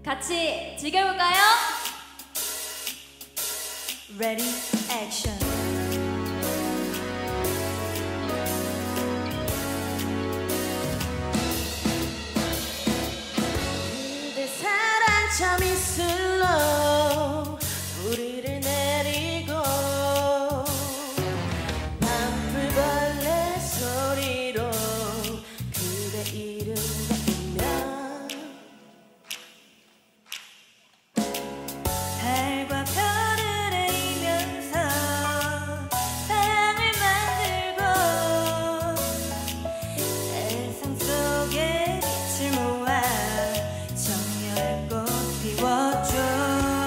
같이 즐겨볼까요? Ready, action. 그대 사랑 참 이슬로 뿌리를 내리고 밤불벌레 소리로 그대 이름 부르면 달과 별을 에이면서 사랑을 만들고 세상 속에 빛을 모아 정열의 꽃 피워줘.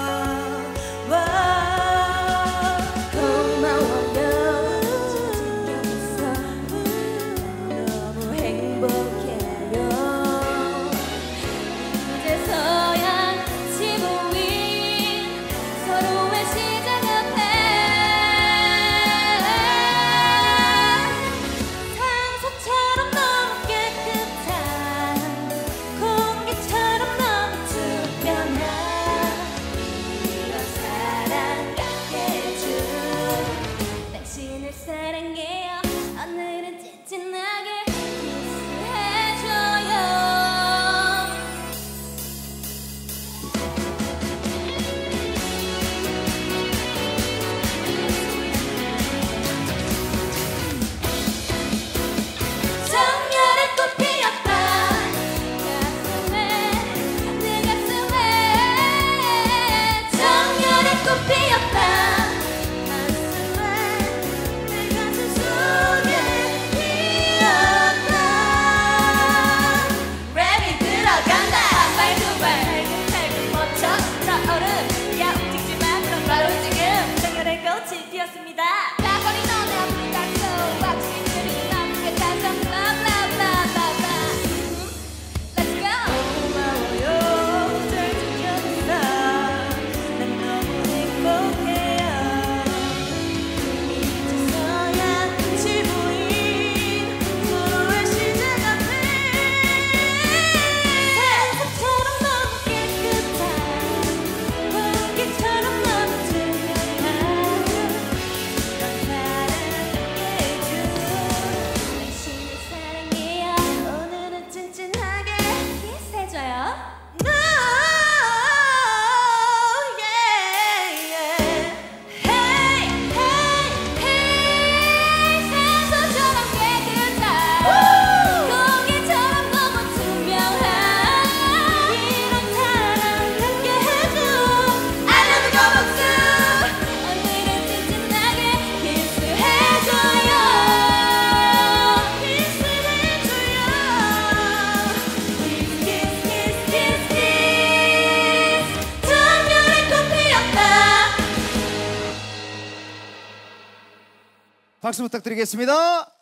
고마워요 지켜줘서 너무 행복해요. 이제서야 같이 보인 서로의 시작 앞에 산소처럼 너무 깨끗한 공기처럼 너무 투명한 이런 사랑 갖게 해준 당신을 사랑해요. 오늘은 찐찐하게 키스해줘요. 정열의 꽃 피었다 가슴에 내 가슴에 정열의 꽃 피었다 가슴에 내 가슴 속에 피었다. 랩이 들어간다 한 발 두 발 살금 멈춰 차오른 야 움직이지 마 그럼 바로 지금 정열의 꽃이 피었습니다. 나거리 너네 앞으로 닥쳐 왁싱이 들이 나무에 다서 블라블라블라블라. Let's go. 고마워요 잘 지켜줘서 난 너무 행복해요. 이제서야 같이 보인 서로의 시작 앞에 산소처럼 너무 깨끗한 공기처럼 너무 투명한 이런 사랑을 갖게 해준 당신을 사랑해요. 오늘은 찐찐하게 키스해줘요. No, yeah, yeah. Hey, hey, hey. 산소처럼 깨끗한 공기처럼 너무 투명한 이런 사랑 갖게 해준 I love you 거북수. 오늘은 찐찐하게 키스해줘요. Kiss, kiss, kiss, kiss, kiss. 정열의 꽃 피었다. 박수 부탁드리겠습니다.